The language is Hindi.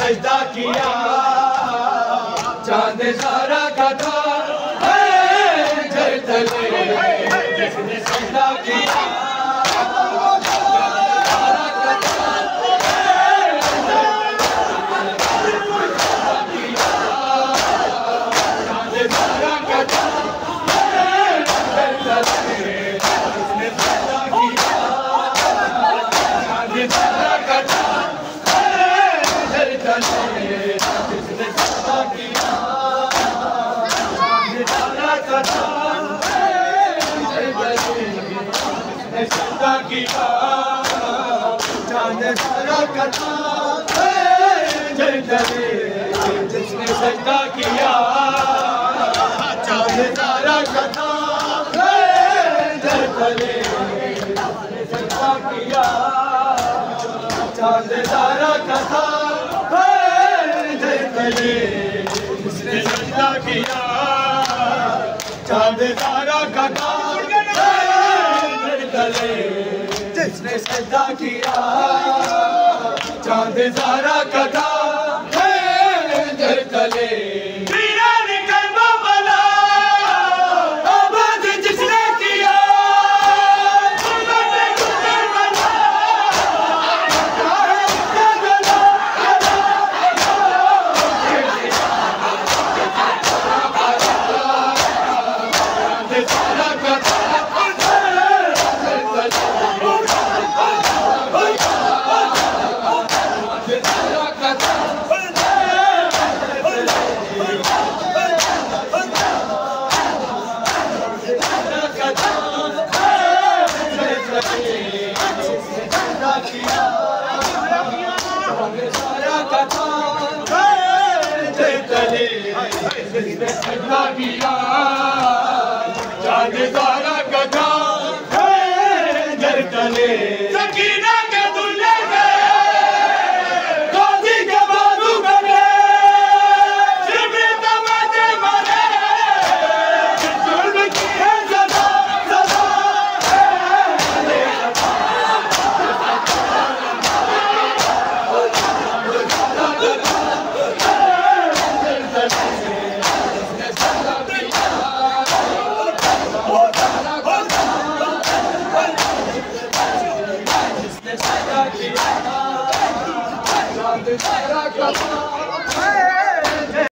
सजदा किया, चांद तारा का था जल तले, जिसने सजदा किया। चांद तारा का था जल तले, जिसने सजदा किया। चांद तारा का था जल तले, जिसने सजदा किया। चांद तारा का था जल तले, जिसने सजदा किया। चांद तारा का था जल तले, जिसने सजदा किया। चांद तारा का था जल तले, वीरान करबला आबाद जिसने किया। जिसने सजदा किया। चांद तारा का था जल तले, सकीना के दुल्हे से गाजी के बाजू बने, जिब्री तमाचे मारे, जुल्म की है सदा सदा। Hey!